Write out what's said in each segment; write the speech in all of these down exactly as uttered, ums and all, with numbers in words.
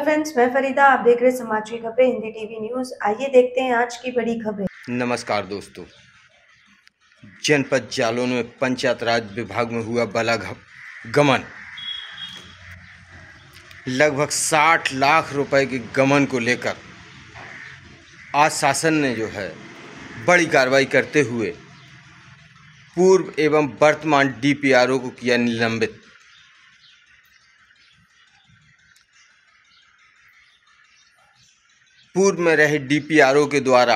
Friends, मैं फरीदा, आप देख रहे समाज की खबरें हिंदी टीवी न्यूज। आइए देखते हैं आज की बड़ी खबरें। नमस्कार दोस्तों, जनपद जालौन में पंचायत राज विभाग में हुआ बला गमन। लगभग साठ लाख रुपए के गमन को लेकर आज शासन ने जो है बड़ी कार्रवाई करते हुए पूर्व एवं वर्तमान डीपीआरओ को किया निलंबित। पूर्व में रहे डीपीआरओ के द्वारा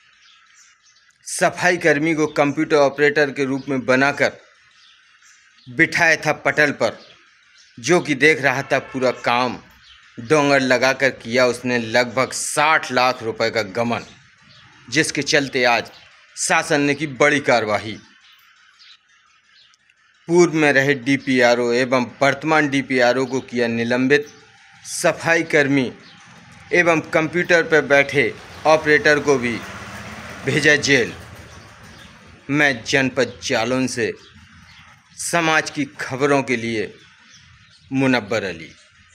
सफाई कर्मी को कंप्यूटर ऑपरेटर के रूप में बनाकर बिठाया था पटल पर, जो कि देख रहा था पूरा काम डोंगर लगाकर किया उसने लगभग साठ लाख रुपए का गमन, जिसके चलते आज शासन ने की बड़ी कार्रवाई। पूर्व में रहे डीपीआरओ एवं वर्तमान डीपीआरओ को किया निलंबित। सफाई कर्मी एवं कंप्यूटर पर बैठे ऑपरेटर को भी भेजा जेल। मैं जनपद जालौन से समाज की खबरों के लिए मुनव्वर अली।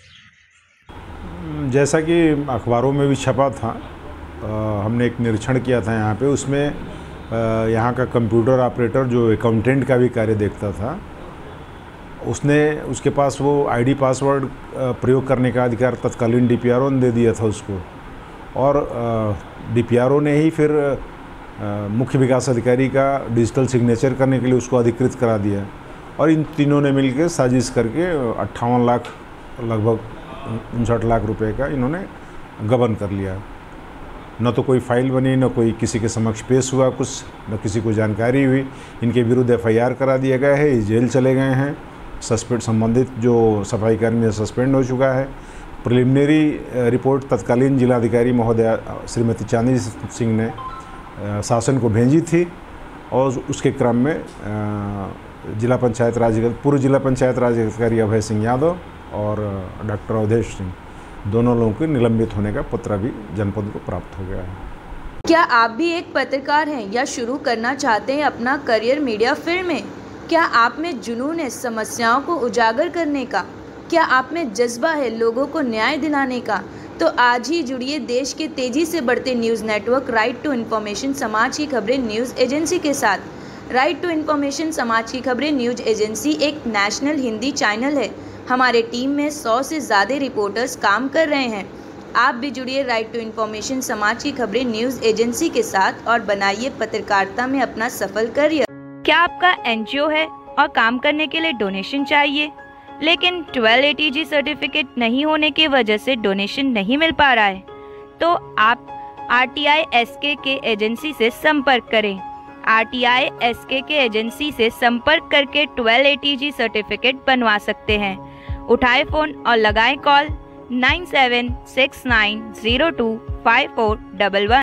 जैसा कि अखबारों में भी छपा था, आ, हमने एक निरीक्षण किया था यहाँ पे। उसमें आ, यहाँ का कंप्यूटर ऑपरेटर जो अकाउंटेंट का भी कार्य देखता था, उसने उसके पास वो आईडी पासवर्ड प्रयोग करने का अधिकार तत्कालीन डीपीआरओ ने दे दिया था उसको, और डीपीआरओ ने ही फिर मुख्य विकास अधिकारी का डिजिटल सिग्नेचर करने के लिए उसको अधिकृत करा दिया। और इन तीनों ने मिलकर साजिश करके अट्ठावन लाख लगभग उनसठ लाख रुपए का इन्होंने गबन कर लिया। न तो कोई फाइल बनी, न कोई किसी के समक्ष पेश हुआ कुछ, न किसी को जानकारी हुई। इनके विरुद्ध एफ आई आर करा दिया गया है, जेल चले गए हैं। सस्पेंड संबंधित जो सफाई कर्मी सस्पेंड हो चुका है। प्रिलिमिनरी रिपोर्ट तत्कालीन जिलाधिकारी महोदया श्रीमती चांदनी सिंह ने शासन को भेजी थी, और उसके क्रम में जिला पंचायत राज पूर्व जिला पंचायत राज अधिकारी अभय सिंह यादव और डॉक्टर अवधेश सिंह, दोनों लोगों के निलंबित होने का पत्र भी जनपद को प्राप्त हो गया है। क्या आप भी एक पत्रकार हैं या शुरू करना चाहते हैं अपना करियर मीडिया फील्ड में? क्या आप में जुनून है समस्याओं को उजागर करने का? क्या आप में जज्बा है लोगों को न्याय दिलाने का? तो आज ही जुड़िए देश के तेजी से बढ़ते news network right to information समाज की खबरें न्यूज़ एजेंसी के साथ। राइट टू इन्फॉर्मेशन समाज की खबरें न्यूज़ एजेंसी एक नेशनल हिंदी चैनल है। हमारे टीम में सौ से ज़्यादा रिपोर्टर्स काम कर रहे हैं। आप भी जुड़िए राइट टू इन्फॉर्मेशन समाज की खबरें न्यूज़ एजेंसी के साथ और बनाइए पत्रकारिता में अपना सफल करियर। क्या आपका एनजीओ है और काम करने के लिए डोनेशन चाहिए, लेकिन twelve A T G certificate नहीं होने की वजह से डोनेशन नहीं मिल पा रहा है? तो आप आर टी आई एस के के एजेंसी से संपर्क करें। आर टी आई एस के के एजेंसी से संपर्क करके twelve A T G certificate बनवा सकते हैं। उठाए फ़ोन और लगाएं call nine seven six nine zero two five four one one.